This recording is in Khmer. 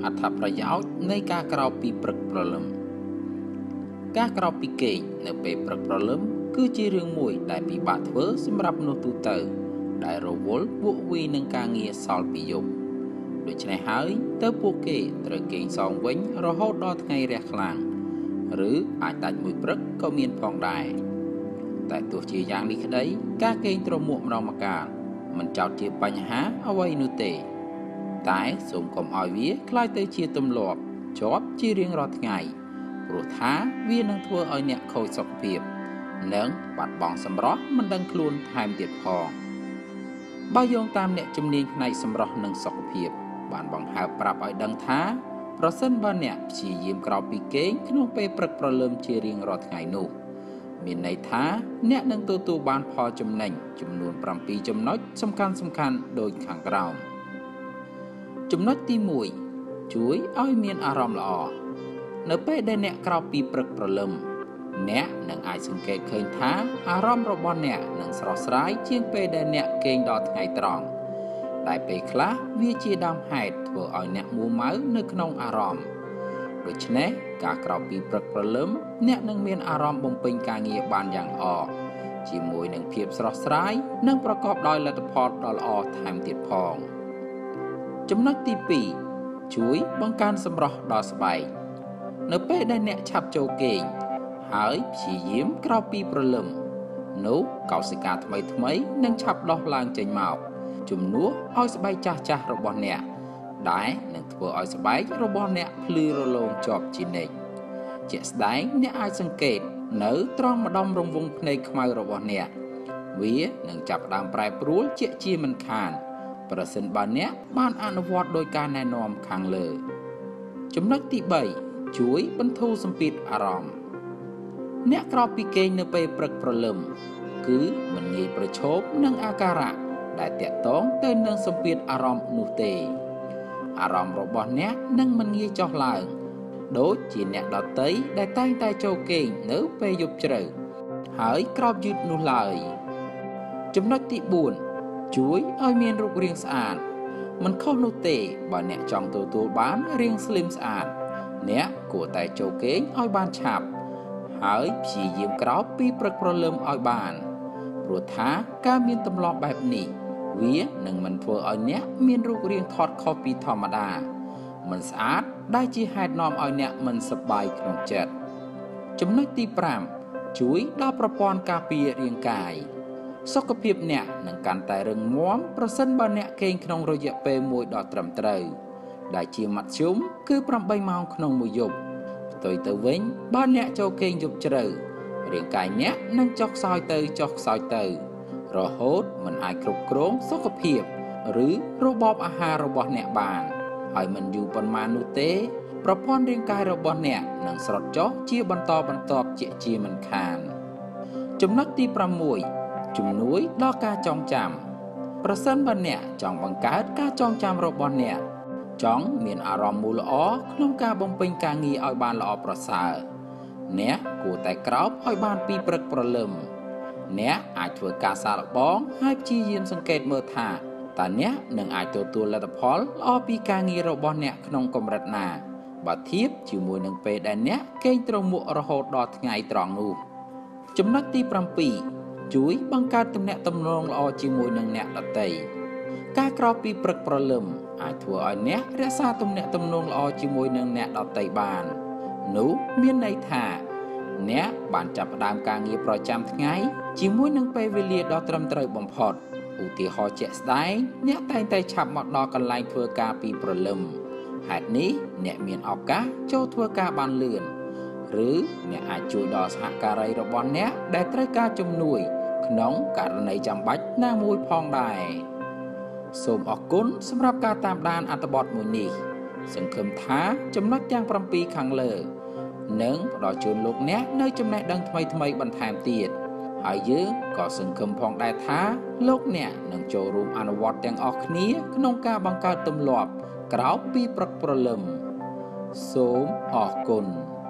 អត្ថប្រយោជន៍នៃការក្រោកពីព្រឹកព្រលឹមការក្រោកពីគេងនៅពេលព្រឹកព្រលឹមគឺជារឿងមួយដែលពិបាកធ្វើសម្រាប់មនុស្សទូទៅដែលរវល់ពួកវីនឹងការងារសល់ពីយប់ដូច្នេះហើយតើពួកគេត្រូវគេងសងវិញរហូតដល់ថ្ងៃរះខ្លាំងឬអាចដាច់មួយព្រឹកក៏មានផងដែរតែទោះជាយ៉ាងនេះក្តីការគេងទ្រមួកម្ដងម្កាលមិនចោទជាបញ្ហាអ្វីនោះទេតែសូមកុំឲ្យវាក្លាយទៅជាទម្លាប់ជាប់ជារៀងរាល់ថ្ងៃព្រោះថាវានឹងធ្វើឲ្យអ្នកខូចសុខភាពនិងបាត់បង់សម្រស់មិនដឹងខ្លួនថែមទៀតផងបើយោងតាមអ្នកជំនាញផ្នែកសម្រស់និងសុខភាពបានបង្ហើបប្រាប់ឲ្យដឹងថាប្រសិនបើអ្នកព្យាយាមក្រោកពីគេងក្នុងពេលព្រឹកព្រលឹមជារៀងរាល់ថ្ងៃនោះមានន័យថាអ្នកនឹងទទួលបានផលចំណេញចំនួន7ចំណុចសំខាន់ដូចខាងក្រោមចំណុចទី1ជួយឲ្យមានអារម្មណ៍ល្អនៅពេលដែលអ្នកក្រោកពីព្រឹកព្រលឹមអ្នកនឹងអាចសង្កេតឃើញថាអារម្មណ៍របស់អ្នកនឹងស្រស់ស្រាយជាងពេលដែលអ្នកគេងដល់ថ្ងៃត្រង់ដែលពេលខ្លះវាជាដើមហេតុធ្វើឲ្យអ្នកមួម៉ៅនៅក្នុងអារម្មណ៍ដូច្នេះការក្រោកពីព្រឹកព្រលឹមអ្នកនឹងមានអារម្មណ៍បំពេញការងារបានយ៉ាងល្អជាមួយនឹងភាពស្រស់ស្រាយនិងប្រកបដោយលទ្ធផលដ៏ល្អថែមទៀតផងចំណុចទី2ជួយបង្កើនសម្រស់ដល់ស្បែកនៅពេលដែលអ្នកឆាប់ចូលគេងហើយព្យាយាមក្រោកពីព្រលឹមនោះកោសិកាថ្មីនឹងឆាប់ដុះឡើងចេញមកជំនួសឲ្យស្បែកចាស់របស់អ្នកដែលនឹងធ្វើឲ្យស្បែករបស់អ្នកភ្លឺរលោងជាប់ជានិច្ចជាក់ស្ដែងអ្នកអាចសង្កេតនៅត្រង់ម្ដុំរង្វង់ភ្នែកខ្មៅរបស់អ្នកវានឹងចាប់ផ្ដើមប្រែប្រួលជាក់ជាមិនខានប្រសិនបើអ្នកបានអនុវត្តដោយការណែនាំខាងលើចំណុចទី3ជួយបន្ធូរសម្ពាធអារម្មណ៍អ្នកក្រោកពីគេងនៅពេលព្រឹកព្រលឹមគឺមិនងាយប្រឈមនឹងអាការៈដែលតាក់ទងទៅនឹងសម្ពាធអារម្មណ៍នោះទេអារម្មណ៍របស់អ្នកនឹងមិនងាយចុះឡើងដូចជាអ្នកដទៃដែលតែងតែចូលគេងនៅពេលយប់ជ្រៅហើយក្រោកយឺតនោះឡើយចំណុចទី4ជួយឲ្យមានរូបរាងស្អាតមិនខុសនោះទេបើអ្នកចង់ទទួលបានរាងស្លីមស្អាតអ្នកគួរតែចូលគេងឲ្យបានឆាប់ហើយព្យាយាមក្រោកពីព្រឹកព្រលឹមឲ្យបានព្រោះថាការមានទម្លាប់បែបនេះវានឹងមិនធ្វើឲ្យអ្នកមានរូបរាងថត់ខុសពីធម្មតាមិនស្អាតដែលជាហេតុនាំឲ្យអ្នកមិនសប្បាយក្នុងចិត្តចំណុចទី5ជួយដល់ប្រព័ន្ធការពាររាងកាយសុខភាពអ្នកនឹងកាន់តែរឹងមាំប្រសិនបើអ្នកគេងក្នុងរយៈពេលមួយដ៏ត្រឹមត្រូវដែលជាមធ្យមគឺ8ម៉ោងក្នុងមួយយប់ផ្ទុយទៅវិញបើអ្នកចូលគេងយប់ជ្រៅរាងកាយអ្នកនឹងចុះខ្សោយទៅរហូតមិនអាចគ្រប់គ្រងសុខភាពឬរបបអាហាររបស់អ្នកបានហើយមិនយូរប៉ុន្មាននោះទេប្រព័ន្ធរាងកាយរបស់អ្នកនឹងស្រុតចុះជាបន្តបន្ទាប់ជាមិនខានចំណុចទី6ជំនួយដល់ការចងចាំប្រសិនបើអ្នកចង់បង្កើតការចងចាំរបស់អ្នកចង់មានអារម្មណ៍មូលល្អក្នុងការបំពេញការងារឲ្យបានល្អប្រសើរអ្នកគួរតែក្រោកឲ្យបានពីព្រឹកព្រលឹមអ្នកអាចធ្វើការសាកល្បងហើយព្យាយាមសង្កេតមើលថាតើអ្នកនឹងអាចទទួលលទ្ធផលល្អពីការងាររបស់អ្នកក្នុងកម្រិតណាបើធៀបជាមួយនឹងពេលដែលអ្នកគេងទ្រមួករហូតដល់ថ្ងៃត្រង់នោះចំណុចទី7ជួយបង្កើតទំនាក់ទំនងល្អជាមួយនឹងអ្នកដទៃការក្រោកពីព្រឹកព្រលឹមអាចធ្វើឲ្យអ្នករក្សាទំនាក់ទំនងល្អជាមួយនឹងអ្នកដទៃបាននោះមានន័យថាអ្នកបានចាប់ផ្ដើមការងារប្រចាំថ្ងៃជាមួយនឹងពេលវេលាដ៏ត្រឹមត្រូវបំផុតឧទាហរណ៍ជាក់ស្ដែងអ្នកតែងតែឆាប់មកដល់កន្លែងធ្វើការពីព្រលឹមហេតុនេះអ្នកមានឱកាសចូលធ្វើការបានលឿនឬអ្នកអាចជួយដល់សហការីរបស់អ្នកដែលត្រូវការជំនួយក្នុងករណីចាំបាច់ណាមួយផងដែរសូមអរគុណសម្រាប់ការតាមដានអត្ថបទមួយនេះសង្ឃឹមថាចំណុចទាំង7ខាងលើនឹងផ្ដល់ជូនលោកអ្នកនៅចំណេះដឹងថ្មីបន្ថែមទៀតហើយយើងក៏សង្ឃឹមផងដែរថាលោកអ្នកនឹងចូលរួមអនុវត្តទាំងអស់គ្នាក្នុងការបង្កើតទម្លាប់ក្រោកពីព្រឹកព្រលឹមសូមអរគុណ